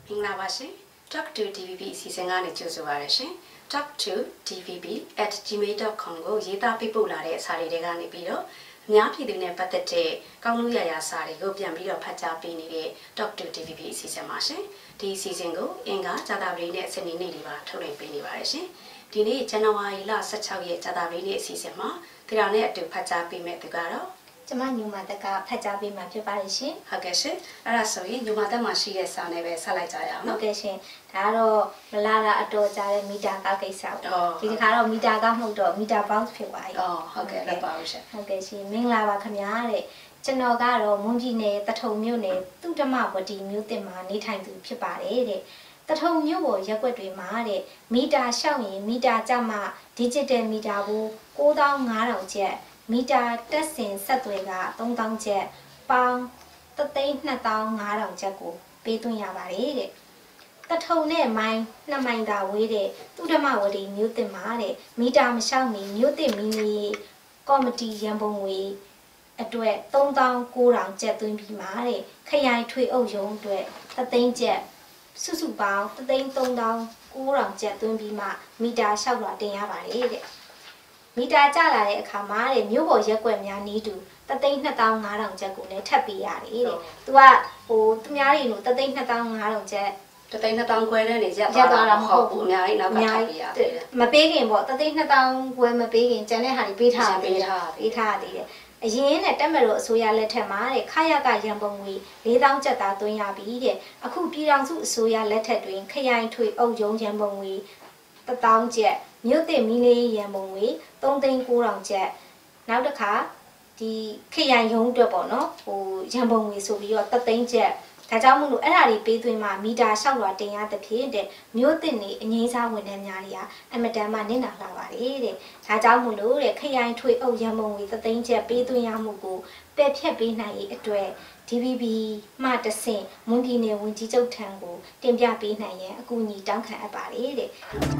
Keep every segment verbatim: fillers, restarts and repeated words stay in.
မင်္ဂလာပါရှင် talk to ဒီ ဗီ ဘီ အစီအစဉ်ကနေကြိုဆိုပါရရှင် talk to ဒီ ဗီ ဘီ at gmail dot com ကိုရေးသားပေးပို့လာတဲ့စာတွေထဲကနေပြီးတော့အများပြည်သူနဲ့ပတ်သက်တဲ့ကောင်းလို့ရရစာတွေကိုပြန်ပြီးတော့ဖတ်ကြားပေးနေတဲ့ talk to ဒီ ဗီ ဘီ အစီအစဉ်ပါရှင်ဒီအစီအစဉ်ကိုအင်္ဂါဇာတာပတိနဲ့စနေနေ့တွေပါထုတ်လွှင့်ပေးနေပါရရှင်ဒီနေ့ဇန်နဝါရီလ十六ရက်ဇာတာပတိနေ့အစီအစဉ်မှာဒီတော်နဲ့အတူဖတ်ကြားပေးမယ့်သူကတော့ကျမညူမာတက်ကဖတ်ကြားပေးမှာဖြစ်ပါတယ်ရှင်ဟုတ်ကဲ့ရှင်အဲ့ဒါဆိုရင်ညူမာတက်မှာရှိတဲ့စာနဲ့ပဲဆက်လိုက်ကြရအောင်နော်ဟုတ်ကဲ့ရှင်ဒါကတော့မလာတာအတော်ကြာတဲ့မီတာကကိစ္စပေါ့ဒီတစ်ခါတော့မီတာကမဟုတ်တော့မီတာဘောက်စ်ဖြစ်သွားပြီအော်ဟုတ်ကဲ့လက်ပါဦးရှင်ဟုတ်ကဲ့ရှင်မင်္ဂလာပါခင်ဗျာတဲ့ကျွန်တော်ကတော့မွန်ပြည်နယ်တထုံမြို့နယ်သူတမဝတီမြို့တင်မှာနေထိုင်သူဖြစ်ပါတယ်တဲ့တထုံမြို့ပေါ်ရက်ွက်တွေမှာတဲ့မီတာရှောက်ရင်မီတာကြမှာ digital မီတာကို၉သောင်း၅ထောင်ကျပ်မီတာတက်စင်ဆက်သွယ်က၃သောင်းကျပ်ပေါင်းတသိန်း၂သောင်း၅ထောင်ကျပ်ကိုပေးသွင်းရပါတယ်တဲ့တထုံနဲ့မိုင်းနှစ်မိုင်သာဝေးတဲ့သူဓမ္မဝတီမြို့တင်မှာတဲ့မီတာမရှောက်မီမြို့တင်မီနီကော်မတီရန်ပုံငွေအတွက်၃သောင်း၉ထောင်ကျပ်သွင်းပြီးမှာတဲ့ခရိုင်ထွေအုပ်ရုံးအတွက်တသိန်းကျပ်စုစုပေါင်းတသိန်း၃သောင်း၉ထောင်ကျပ်သွင်းပြီးမှမီတာလျှောက်လွှာတင်ရပါတယ်တဲ့မီတာကျလာတဲ့အခါမှာတဲ့မြို့ပေါ်ရက်ွက်များနီးတူတသိန်း၂သောင်း၅ထောင်ကျပ်ကိုလည်းထပ်ပေးရတယ်တဲ့။ तू ကဟိုသူများတွေလို့တသိန်း၂သောင်း၅ထောင်ကျပ်တသိန်း၂သောင်းခွဲနဲ့နေရက်သွားတာမဟုတ်ဘူးအများကြီးနောက်ကထပ်ပေးရတယ်။မပေးခင်ပေါ့တသိန်း၂သောင်းခွဲမပေးခင်ကျန်တဲ့ဟာတွေပေးထားပေးထားပေးထားသေးတယ်။အရင်နဲ့တက်မလို့အစိုးရလက်ထက်မှာတဲ့ခရကရန်ပုံငွေ၄သောင်းကျပ်သားသွင်းရပြီတဲ့။အခုပြည်ထောင်စုအစိုးရလက်ထက်တွင်ခရိုင်ထွေအုပ်ရုံးရန်ပုံငွေတသောင်းကျပ်မြို့တင်မီလေးရန်ပုံငွေ၃သိန်း၉ထောင်ကျပ်နောက်တစ်ခါဒီခရိုင်ရုံးအတွက်ပေါ့နော်ဟိုရန်ပုံငွေဆိုပြီးတော့တသိန်းကျပ်ဒါကြောင့်မို့လို့အဲ့ဒါတွေပေးသွင်းမှမီတာလျှောက်လွှာတင်ရတဲ့ဖြစ်တဲ့မြို့တင်နေအငိမ့်စားဝန်ထမ်းများတွေကအမတန်မှနင့်နာလာပါတယ်တဲ့ဒါကြောင့်မို့လို့တဲ့ခရိုင်ထွေအုပ်ရန်ပုံငွေတသိန်းကျပ်ပေးသွင်းရမှုကိုပယ်ဖြတ်ပေးနိုင်ရေးအတွက် ဒီ ဗီ ဘီ မှတဆင့်မွန်ပြည်နယ်ဝန်ကြီးချုပ်ထံကိုတင်ပြပေးနိုင်ရန်အကူအညီတောင်းခံအပ်ပါတယ်တဲ့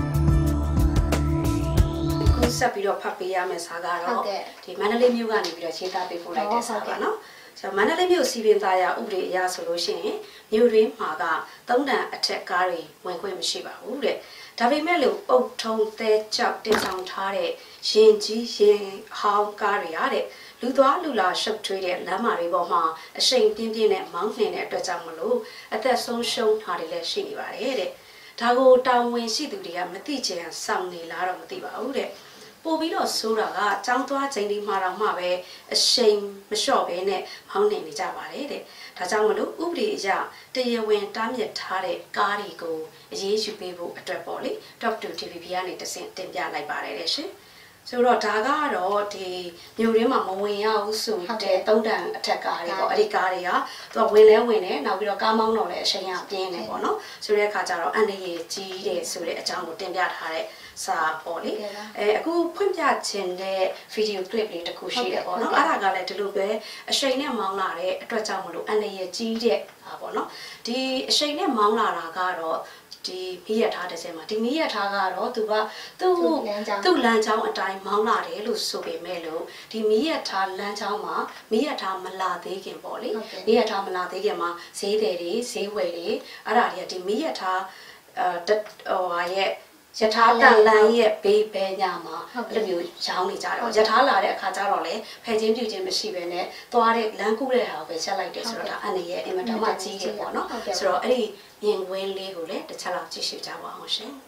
ဆက်ပြီးတော့ဖတ်ပေးရမယ့်စာကတော့ဒီမန္တလေးမြို့ကနေပြီးတော့ခြေသားပေးပို့လိုက်တဲ့စာပါနော်ဆိုတော့မန္တလေးမြို့စီပင်သားရဥပဒေအရဆိုလို့ရှိရင်မြို့တွင်းမှာကသုံးတန်အထက်ကားတွေဝင်ခွင့်မရှိပါဘူးတဲ့ဒါပေမဲ့လို့အုတ်ထုံသဲကြောက်တင်ဆောင်ထားတဲ့ရင်ကြီးရင်ဟောင်းကားတွေရတဲ့လူသွားလူလာရှုပ်ထွေးတဲ့လမ်းမတွေပေါ်မှာအရှိန်ပြင်းပြင်းနဲ့မောင်းနှင်တဲ့အတွက်ကြောင့်မလို့အသက်ဆုံးရှုံးတာတွေလည်းရှိနေပါတယ်တဲ့ဒါကိုတာဝန်ရှိသူတွေကမသိချင်စောင့်နေလားတော့မသိပါဘူးတဲ့ပို့ပြီးတော့ဆိုတာကចောင်းသွားချိန်ဒီမှာတော့မှပဲအရှိန်မလျှော့ဘဲနဲ့မောင်းနေနေကြပါတယ်တဲ့ဒါကြောင့်မလို့ဥပဒေအရတရားဝင်တားမြစ်ထားတဲ့ကားတွေကိုအရေးယူပေးဖို့အတွက်ပေါ့လေ talk to ဒီ ဗီ ဘီ ကနေတဆင့်တင်ပြလိုက်ပါတယ်တဲ့ရှင်ဆိုတော့ဒါကတော့ဒီမြို့ရင်းမှာမဝင်ရဘူးဆိုတဲ့သုံးတန်အထက်ကားတွေပေါ့အဲ့ဒီကားတွေကသူကဝင်လဲဝင်တယ်နောက်ပြီးတော့ကားမောင်းတော့လည်းအချိန်ရပြင်းတယ်ပေါ့နော်ဆိုတဲ့အခါကျတော့အန်ဒီရေကြီးတယ်ဆိုတဲ့အကြောင်းကိုတင်ပြထားတဲ့စာပေါ့လေအဲအခုဖွင့်ပြခြင်းတဲ့ဗီဒီယိုကလစ်လေးတစ်ခုရှိတယ်ပေါ့နော်အဲ့ဒါကလည်းဒီလိုပဲအချိန်နဲ့မောင်းလာတဲ့အတွက်ကြောင့်မလို့အန်ဒီရေကြီးတဲ့ဟာပေါ့နော်ဒီအချိန်နဲ့မောင်းလာတာကတော့ဒီမီးရထားတစ်စက်မှာဒီမီးရထားကတော့သူကသူ့သူ့လမ်းကြောင်းအတိုင်းမောင်းလာတယ်လို့ဆိုပေမဲ့လို့ဒီမီးရထားလမ်းကြောင်းမှာမီးရထားမလာသေးခင်ပေါ့လေမီးရထားမလာသေးခင်မှာဈေးတယ်တွေဈေးဝယ်တွေအဲ့ဒါတွေကဒီမီးရထားအဲဟိုဟာရဲ့ယထာတန်လန်းရဲ့ဘေးဘဲညမှာအဲ့လိုမျိုးရောင်းနေကြတယ်ပေါ့ယထာလာတဲ့အခါကျတော့လေဖယ်ချင်းပြုချင်းမရှိဘဲနဲ့သွားတဲ့လမ်းကူးတဲ့ဟာကိုပဲချက်လိုက်တယ်ဆိုတော့ဒါအန်ဒီရဲ့အင်မတန်မှကြီးတယ်ပေါ့နော်ဆိုတော့အဲ့ဒီမြင်ကွင်းလေးကိုလည်းတစ်ချက်လောက်ကြည့်ရှုကြပါအောင်ရှင်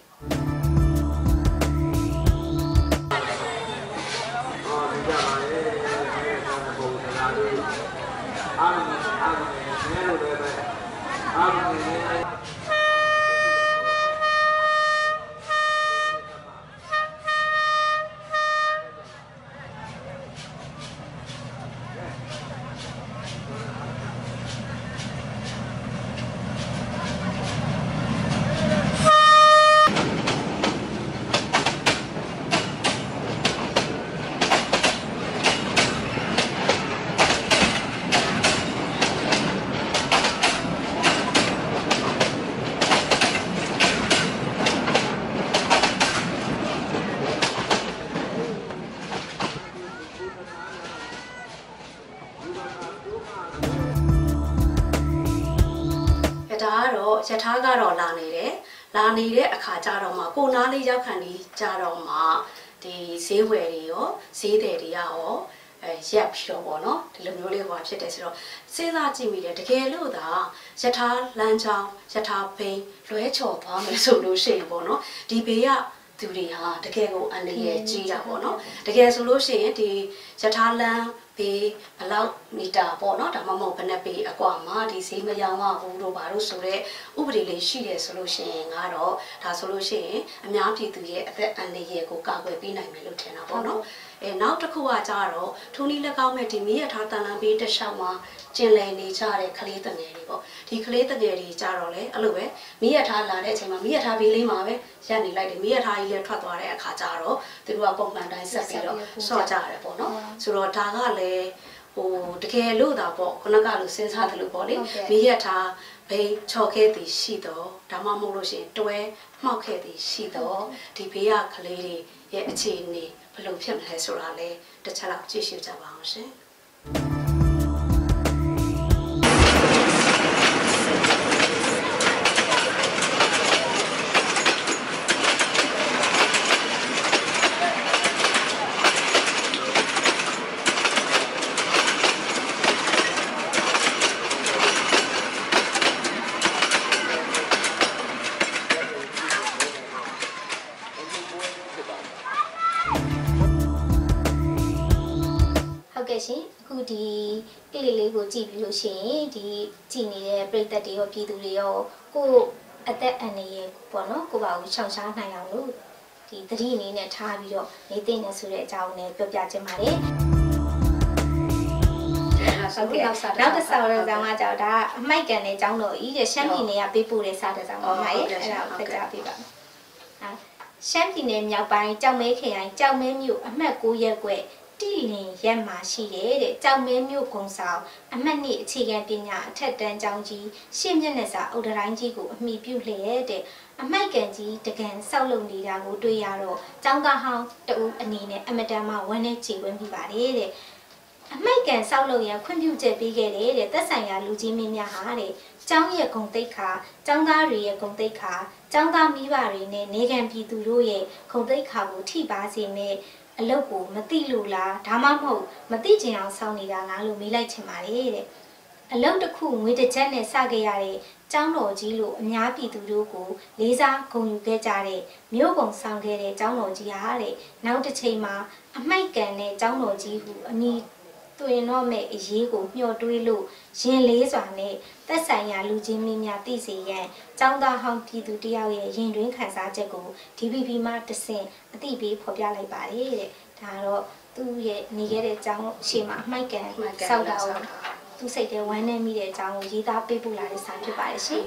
အားလုံးအားလုံးနည်းလို့လည်းပဲအားလုံးတော့ယထာကတော့လာနေတယ်လာနေတဲ့အခါကြတော့မှကိုနားလေးရောက်ခံပြီးကြတော့မှဒီဈေးဝယ်တွေရောဈေးတယ်တွေရောအဲရက်ပြီးတော့ပေါ့နော်ဒီလိုမျိုးလေးဟိုဖြစ်တယ်ဆိုတော့စဉ်းစားကြည့်မိတယ်တကယ်လို့သာယထာလမ်းကြောင်းယထာဘိန်းလွဲချော်သွားမယ်ဆိုလို့ရှိရင်ပေါ့နော်ဒီဘေးကသူတွေဟာတကယ်ကိုအန္တရာယ်ကြီးတာပေါ့နော်တကယ်ဆိုလို့ရှိရင်ဒီယထာလမ်းဘေးဘလောက်မီတာပေါ့နော်ဒါမှမဟုတ်ဘယ်နှစ်ပေအကွာမှာဒီဈေးမရောင်းရဘူးတို့ဘာလို့ဆိုတော့ဥပဒေလေးရှိတယ်ဆိုလို့ရှိရင်ကတော့ဒါဆိုလို့ရှိရင်အများပြည်သူရဲ့အသက်အန္တရာယ်ကိုကာကွယ်ပေးနိုင်မယ်လို့ထင်တာပေါ့နော်အဲနောက်တစ်ခုကကြတော့ထုံးနည်း၎င်းမဲ့ဒီမိရထားတန်လန်းဘေးတစ်လျှောက်မှာကျင်လည်နေကြတဲ့ကလေးတငယ်တွေပေါ့ဒီကလေးတငယ်တွေကြတော့လေအဲ့လိုပဲမိရထားလာတဲ့အချိန်မှာမိရထားဘေးလေးမှာပဲရပ်နေလိုက်တယ်မိရထားကြီးလည်းထွက်သွားတဲ့အခါကျတော့သူတို့ကပုံမှန်တိုင်းဆက်ပြီးတော့ဆော့ကြရတယ်ပေါ့နော်ဆိုတော့ဒါကလည်းဟိုတကယ်လို့တာပေါ့ခုနကလိုစဉ်းစားတယ်လို့ပေါ့လေမိရထားဘိန်းချော်ခဲ့သည်ရှိတော့ဒါမှမဟုတ်လို့ရှိရင်တွဲမှောက်ခဲ့သည်ရှိတော့ဒီဘေးကကလေးတွေရဲ့အခြေအနေဘယ်လိုဖြစ်မလဲဆိုတာလဲတစ်ချက်လောက်ကြည့်ရှုကြပါအောင်ရှင်ရှင်အခုဒီကလေးလေးကိုကြည့်ပြီးလို့ရှိရင်ဒီကြည်နေတဲ့ပြည်သက်တွေရောပြည်သူတွေရောကိုအသက်အန္တရာယ်ပေါ့နော်ကိုပါကိုရှောင်ရှားနိုင်အောင်လို့ဒီသတိအနေနဲ့ထားပြီးတော့နေသိနေဆိုတဲ့အကြောင်းနဲ့ပြောပြခြင်းပါတယ်ဟုတ်ကဲ့နောက်တစ်ဆောင်းတဲ့ဇာတ်ကကြောက်ဒါအမိုက်ကန်တဲ့ကျောင်းတော်ကြီးတဲ့ရှမ်းပြည်နယ်ကပေးပို့တဲ့စာတဲ့ဇာတ်ပါမှာရဲ့အဲ့ဒါကိုပြပြပေးပါမယ်ရှမ်းပြည်နယ်မြောက်ပိုင်းကြောက်မဲခရိုင်ကြောက်မဲမြို့အမှတ်၉ရပ်ကွက်တီလင်ရက်မှာရှိတယ်တဲ့ကြောက်မဲမြို့ကုံဆောင်အမှတ်နှစ်အခြေခံပညာအထက်တန်းကျောင်းကြီးရှေ့မျက်နှာစာအုတ်တတိုင်းကြီးကိုအမိပြုလျက်တဲ့အမိုက်ကန်ကြီးတကန်ဆောက်လုပ်နေတာကိုတွေ့ရတော့ကျောင်းသားဟောင်းတဦးအနေနဲ့အမတန်မှဝမ်းနဲ့ကြေကွင်းပြီးပါတယ်တဲ့အမိုက်ကန်ဆောက်လုပ်ရန်ခွင့်ပြုချက်ပေးခဲ့တဲ့သက်ဆိုင်ရာလူကြီးမင်းများဟာတဲ့ကျောင်းရဲ့ဂုဏ်သိက္ခာကျောင်းသားတွေရဲ့ဂုဏ်သိက္ခာကျောင်းသားမိဘတွေနဲ့နေခံပြည်သူတို့ရဲ့ဂုဏ်သိက္ခာကိုထိပါစေနဲ့အလုပ်ကိုမသိလို့လားဒါမှမဟုတ်မသိချင်အောင်စောင့်နေတာလားလို့မေးလိုက်ချင်ပါတယ်တဲ့အလုပ်တစ်ခုငွေတစ်ချက်နဲ့စခဲ့ရတဲ့ကျောင်းတော်ကြီးလို့အများပြည်သူတို့ကိုလေးစားဂုဏ်ယူခဲ့ကြတဲ့မြို့ကုံဆောင်ခဲ့တဲ့ကျောင်းတော်ကြီးဟာတဲ့နောက်တစ်ချိန်မှာအမိုက်ကန်တဲ့ကျောင်းတော်ကြီးဟုအမည်တွင်တော့မဲ့အရေးကိုမျှော်တွေးလို့ရင်လေးစွာနဲ့သက်ဆိုင်ရာလူချင်းမင်းများသိစေရန်ကျောင်းသားဟောင်းပြည်သူတယောက်ရဲ့ရင်တွင်းခံစားချက်ကို ဒီ ဗီ ပီ မှတဆင့်အသိပေးဖော်ပြလိုက်ပါတယ်တဲ့ဒါတော့သူ့ရဲ့နေခဲ့တဲ့ကျောင်းရှေ့မှာအမိုက်ကန်ဆောက်တာကိုသူစိတ်ထဲဝမ်းနည်းမိတဲ့အကြောင်းကိုရေးသားပေးပို့လာတဲ့စာဖြစ်ပါတယ်ရှင်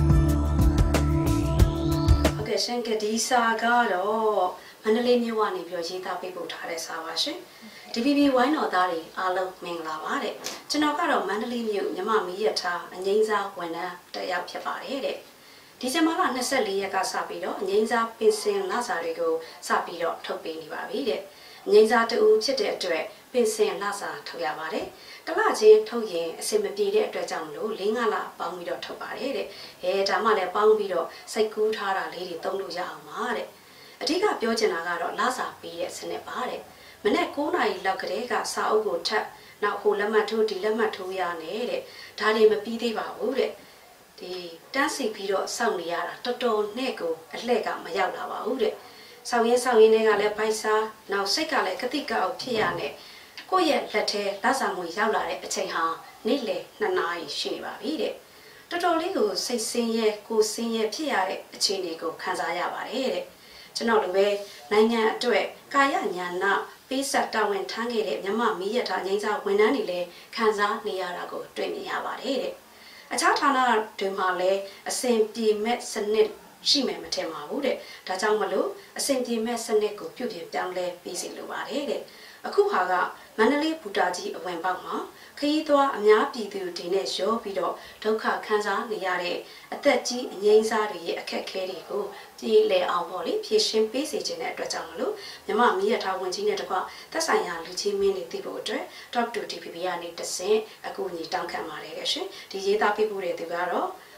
ဟုတ်ကဲ့ရှင်ကဒီစာကတော့မန္တလေးမြို့ကနေပြီးတော့ရေးသားပေးပို့ထားတဲ့စာပါရှင်ဒီ ဗီ ပီ ဝိုင်းတော်သားတွေအားလုံးမင်္ဂလာပါတဲ့ကျွန်တော်ကတော့မန္တလေးမြို့မြမမီးရထားအငိမ့်စားဝန်ထမ်းတစ်ယောက်ဖြစ်ပါတယ်တဲ့ဒီဇင်ဘာလ၂၄ရက်ကစပြီးတော့အငိမ့်စားပင်စင်လစာတွေကိုစပြီးတော့ထုတ်ပေးနေပါပြီတဲ့အငိမ့်စားတူဖြစ်တဲ့အတွက်ပင်စင်လစာထုတ်ရပါတယ်တလချင်းထုတ်ရင်အဆင်မပြေတဲ့အတွက်ကြောင့်မလို့၄-၅လပေါင်းပြီးတော့ထုတ်ပါတယ်တဲ့အဲဒါမှလည်းပေါင်းပြီးတော့စိတ်ကူးထားတာလေးတွေသုံးလို့ရအောင်ပါတဲ့အဓိကပြောချင်တာကတော့လစာပေးတဲ့စနစ်ပါတဲ့မနေ့၉နာရီလောက်ကတည်းကစာအုပ်ကိုထပ်နောက်ဟိုလက်မှတ်ထိုးဒီလက်မှတ်ထိုးရနေတဲ့ဒါတွေမပြီးသေးပါဘူးတဲ့ဒီတန်းစီပြီးတော့စောင့်နေရတာတော်တော်နဲ့ကိုအလှဲ့ကမရောက်လာပါဘူးတဲ့စောင့်ရင်းစောင့်ရင်းတွေကလည်းဘိုက်စားနောက်စိတ်ကလည်းကတိကအောင်ဖြစ်ရနဲ့ကိုယ့်ရဲ့လက်ထဲလက်ဆောင်ငွေရောက်လာတဲ့အချိန်ဟာနေ့လယ်နှစ်နာရီရှိနေပါပြီတဲ့တော်တော်လေးကိုစိတ်ဆင်းရဲကိုယ်ဆင်းရဲဖြစ်ရတဲ့အခြေအနေကိုခံစားရပါတယ်တဲ့ကျွန်တော်တို့ပဲနိုင်ငံအတွက်ကာယညာနာပေးဆက်တာဝန်ထမ်းခဲ့တဲ့မြမမီးရထားငိမ့်စားဝန်ထမ်းတွေလည်းခံစားနေရတာကိုတွေ့မြင်ရပါတယ်တဲ့အခြားဌာနတွေမှာလည်းအစဉ်ပြေမဲ့စနစ်ရှိမယ်မထင်ပါဘူးတဲ့ဒါကြောင့်မလို့အစဉ်ပြေမဲ့စနစ်ကိုပြုပြင်ပြောင်းလဲပြီးစီလိုပါတယ်တဲ့အခုဟာကမန္တလေးဘူတာကြီးအဝင်ပေါက်မှာခရီးသွားအများပြည်သူတွေနဲ့ရောပြီးတော့ဒုက္ခခံစားနေရတဲ့အသက်ကြီးအငိမ့်စားတွေရဲ့အခက်အခဲတွေကိုပြည်လည်အောင်ပေါ့လေဖြည့်ရှင်းပေးစေခြင်းတဲ့အတွက်ကြောင့်မလို့မြမမီးရထားဝန်ကြီးနဲ့တကွသက်ဆိုင်ရာလူကြီးမင်းတွေသိဖို့အတွက် Top တူ ဒီ ဗီ ပီ ကနေတဆင့်အကူအညီတောင်းခံပါတယ်တဲ့ရှင်ဒီရေးသားပေးပို့တဲ့သူကတော့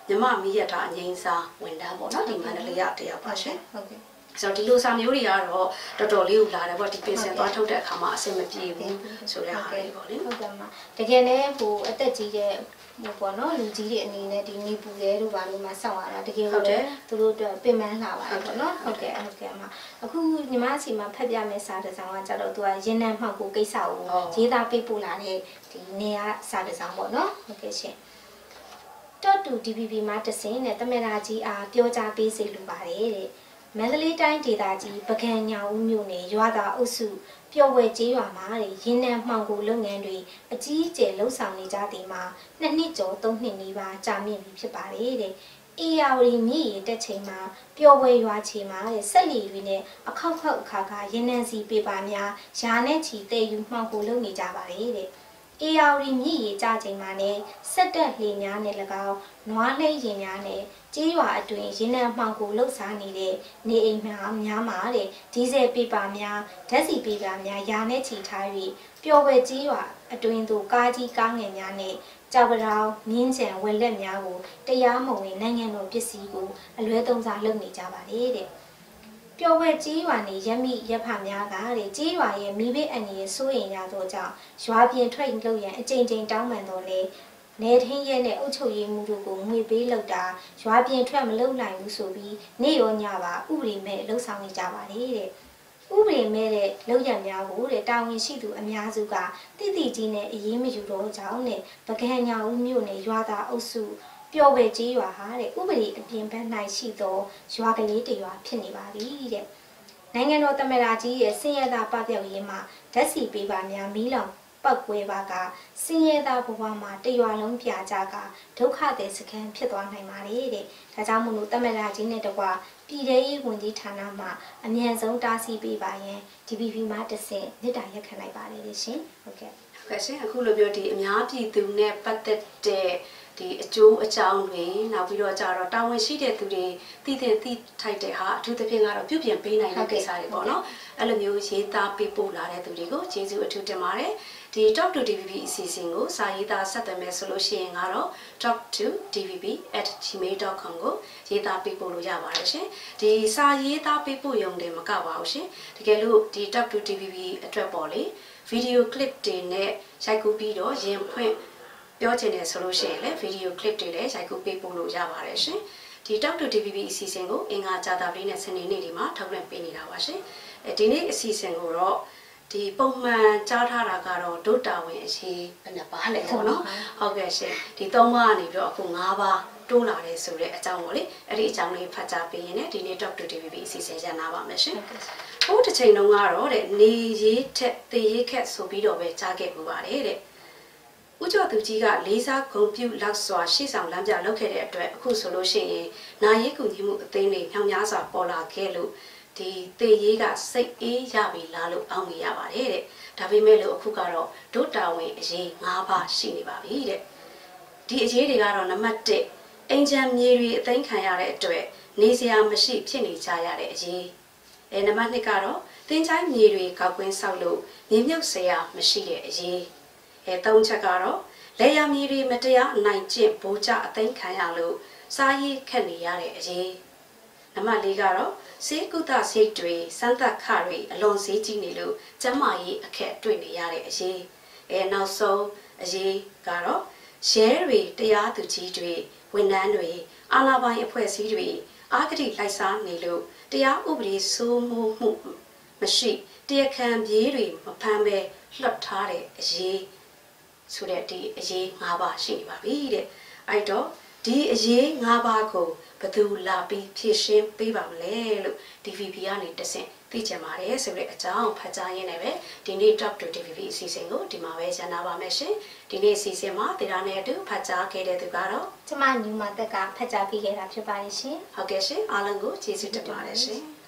မြမမီးရထားအငိမ့်စားဝန်တန်းပေါ့နော်ဒီမန္တလေးရတယောက်ပါရှင်ဟုတ်ကဲ့ဆိုတော့ဒီလိုစာမျိုးတွေကတော့တော်တော်လေးကိုလာတယ်ပေါ့ဒီပင်စင်သွားထုတ်တဲ့အခါမှာအဆင်မပြေဘူးဆိုတဲ့ဟာတွေပေါ့လေဟုတ်ကဲ့မှာတကယ်လည်းဟိုအသက်ကြီးတဲ့ဟိုပေါ့နော်လူကြီးတွေအနေနဲ့ဒီနေပူရဲတို့ဘာလို့မှစောင့်ရတာတကယ်လို့သူတို့အတွက်ပင်ပန်းလာပါတယ်ပေါ့နော်ဟုတ်ကဲ့ဟုတ်ကဲ့မှာအခုညီမစီမှာဖတ်ပြမယ့်စာတစ်စောင်ကကြတော့သူကရင်းနှံမှောက်ကိုကိစ္စကိုရေးသားပေးပို့လာတဲ့ဒီနေရာစာတစ်စောင်ပေါ့နော်ဟုတ်ကဲ့ရှင်တော့တူ ဒီ ပီ ပီ မှာတစင်းနဲ့တမန်တော်ကြီးအားပြောကြားပေးစေလိုပါတယ်တဲ့မန္တလေးတိုင်းဒေသကြီးပကံညောင်ဦးမြို့နယ်ရွာသာအုပ်စုပျော်ဝဲကျေးရွာမှာရင်းနှံမှောင်ကိုလုပ်ငန်းတွေအကြီးအကျယ်လှုပ်ဆောင်နေကြသည်မှာနှစ်နှစ်ကျော်သုံးနှစ်နီးပါးကြာမြင့်ပြီဖြစ်ပါတယ်တဲ့အေယာဝတီမြစ်ရေတက်ချိန်မှာပျော်ဝဲရွာချေမှာတဲ့ဆက်လီတွေနဲ့အခောက်ခောက်အခါခါရင်းနှံစီပေပါများယာနဲ့ချီတည်ယူမှောင်ကိုလုပ်နေကြပါတယ်တဲ့အေယာဝတီမြစ်ရေကျချိန်မှာနဲ့ဆက်တက်လှေများနဲ့၎င်းနွားလှိရင်များနဲ့ကျေးရွာအတွင်းရင်းနှံမှောင်ကိုလှုပ်ရှားနေတဲ့နေအိမ်များများမှာတဲ့ဒီဇယ်ပေပါများဓာတ်ဆီပေပါများယာနဲ့ချီထား၍ပျော်ဝဲကျေးရွာအတွင်းသို့ကားကြီးကားငယ်များနဲ့ကြောက်ပတောင်မြင်းချံဝက်လက်များကိုတရားမဝင်နိုင်ငံတော်ပစ္စည်းကိုအလွဲသုံးစားလုပ်နေကြပါတယ်တဲ့ပျော်ဝဲကြီးရွာနေရမိရဖများကတဲ့ကြီးရွာရဲ့မိဘအန်ရဲ့စိုးရင်ရသောကြောင့်ရွာပြင်ထွက်လို့ရန်အကြိမ်ကြိမ်တောင်းပန်တော်လဲနေထင်းရဲနဲ့အုတ်ချုပ်ရည်မှုတို့ကိုငွေပေးလောက်တာရွာပြင်ထွက်မလုပ်နိုင်ဘူးဆိုပြီးနေရောညပါဥပဒေမဲ့လှုပ်ဆောင်နေကြပါတယ်တဲ့ဥပဒေမဲ့တဲ့လောက်ရများကိုတဲ့တာဝန်ရှိသူအများစုကတိတိကြီးနဲ့အရေးမယူတော့ကြောင်းနဲ့ပကံညာဦးမြို့နယ်ရွာသားအုပ်စုပျော်ဝဲကြီးရွာဟာတဲ့ဥပဒေအပြင်ဘက်၌ရှိသောရွာကလေးတရွာဖြစ်နေပါပြီတဲ့နိုင်ငံတော်သမ္မတကြီးရဲ့စင်ရသာပပျောက်ရေးမှာဓာတ်ဆီပေးပါများမီးလောင်ပောက်ကွဲပါကစင်ရသာဘဝမှာတရွာလုံးပြကြကဒုက္ခသည်စခန်းဖြစ်သွားနိုင်ပါလေတဲ့ဒါကြောင့်မို့လို့သမ္မတကြီးနဲ့တကွာပြည်ထရေးဝန်ကြီးဌာနမှအမြန်ဆုံးတားဆီးပေးပါရန် ဒီ ပီ ပီ မှာတစ်ဆင့်မြစ်တာရက်ခံလိုက်ပါလေရှင်ဟုတ်ကဲ့ဟုတ်ကဲ့ရှင်အခုလိုပြောဒီအများပြည်သူနဲ့ပတ်သက်တဲ့ဒီအကျိုးအကြောင်းတွေနောက်ပြီးတော့ကြတော့တာဝန်ရှိတဲ့သူတွေတည်တဲ့တည်ထိုက်တဲ့ဟာအထူးသဖြင့်ကတော့ပြုပြင်ပေးနိုင်တဲ့ကိစ္စတွေပေါ့နော်အဲ့လိုမျိုးရေးသားပေးပို့လာတဲ့သူတွေကိုကျေးဇူးအထူးတင်ပါတယ်ဒီ Talk to ဒီ ဗီ ဘီ အစီအစဉ်ကိုစာရေးသားဆက်သွယ်မယ်ဆိုလို့ရှိရင်ကတော့ talk to d v b at gmail dot com ကိုရေးသားပေးပို့လို့ရပါတယ်ရှင်ဒီစာရေးသားပေးပို့ရုံနဲ့မကပါဘူးရှင်တကယ်လို့ဒီ Talk to ဒီ ဗီ ဘီ အတွက်ပေါ့လေဗီဒီယိုကလစ်တွေနဲ့ရိုက်ကူးပြီးတော့ရင်ဖွင့်ပြောချင်တယ်ဆိုလို့ရှိရင်လည်းဗီဒီယိုကလစ်တွေလည်းရိုက်ကူးပေးပို့လို့ရပါတယ်ရှင်ဒီ Talk to ဒီ ဗီ ဘီ အစီအစဉ်ကိုအင်္ဂါကြာသပတေးနဲ့စနေနေ့ဒီမှာထုတ်လွှင့်ပေးနေတာပါရှင်အဲဒီနေ့အစီအစဉ်ကိုတော့ဒီပုံမှန်ကြားထားတာကတော့ဒုတာဝင်အရှိဘယ်နှပါလဲပေါ့နော်ဟုတ်ကဲ့ရှင်ဒီသုံးပါးကနေပြီးတော့အခု၅ပါးတိုးလာတယ်ဆိုတဲ့အကြောင်းပေါ့လေအဲ့ဒီအကြောင်းလေးဖတ်ကြားပေးရင်လည်းဒီနေ့ Talk to ဒီ ဗီ ဘီ အစီအစဉ်ရနာပါမယ်ရှင်ဟိုတစ်ချိန်တုန်းကတော့တဲ့နေရေးထက်သေရေးခက်ဆိုပြီးတော့ပဲကြားခဲ့ပူပါတယ်တဲ့ဦးကျော်သူကြီးကလေးစားဂုဏ်ပြုလောက်စွာရှေ့ဆောင်လမ်းပြလုပ်ခဲ့တဲ့အတွက်အခုဆိုလို့ရှိရင်နာရေးကူညီမှုအသင်းတွေညောင်များစွာပေါ်လာခဲ့လို့ဒီသေရေးကစိတ်အေးရပြီလားလို့အောင်းနေရပါတယ်တဲ့ဒါပေမဲ့လို့အခုကတော့ဒုတာဝင်အရေး၅ပါးရှိနေပါပြီတဲ့ဒီအရေးတွေကတော့နံပါတ်၁အင်ဂျင်မြေတွေအသိမ်းခံရတဲ့အတွက်နေစရာမရှိဖြစ်နေကြရတဲ့အရေးအဲနံပါတ်၂ကတော့တင်ချိုင်းမြေတွေကောက်ကွင်းဆောက်လို့မြေမြုပ်စရာမရှိတဲ့အရေးအဲသုံးချက်ကတော့လေယာမြေတွေမတရားအနိုင်ကျင့်ဗိုလ်ချအသိမ်းခံရလို့စားရေးခက်နေရတဲ့အရေးနံပါတ်၄ကတော့စေကုသစိတ်တွေစမ်းသပ်ခတွေအလွန်ဈေးကြီးနေလို့ကျန်းမာရေးအခက်တွေ့နေရတဲ့အရေးအဲနောက်ဆုံးအရေးကတော့ရဲတွေတရားသူကြီးတွေဝန်ထမ်းတွေအာဏာပိုင်အဖွဲ့အစည်းတွေအာဂတိလိုက်စားနေလို့တရားဥပဒေစိုးမိုးမှုမရှိတရားခံပြေးတွေမဖမ်းပဲလှပ်ထားတဲ့အရေးဆိုတဲ့ဒီအရေး၅ပါးရှိနေပါပြီတဲ့အဲ့တော့ဒီအရေး၅ပါးကိုဘယ်သူလာပြီးဖြည့်ရှင်းပေးပါမလဲလို့ ဒီ ဗီ ဘီ ကနေတဆင့်သိချင်ပါတယ်ဆိုတဲ့အကြောင်းဖတ်ကြားရင်းနဲ့ပဲဒီနေ့ Talk to ဒီ ဗီ ဘီ အစီအစဉ်ကိုဒီမှာပဲရန်နာပါမယ်ရှင်ဒီနေ့အစီအစဉ်မှာဒေတာနဲ့အတူဖတ်ကြားခဲ့တဲ့သူကတော့ကျမညီမတက်ကဖတ်ကြားပေးခဲ့တာဖြစ်ပါတယ်ရှင်ဟုတ်ကဲ့ရှင်အားလုံးကိုကျေးဇူးတင်ပါတယ်ရှင်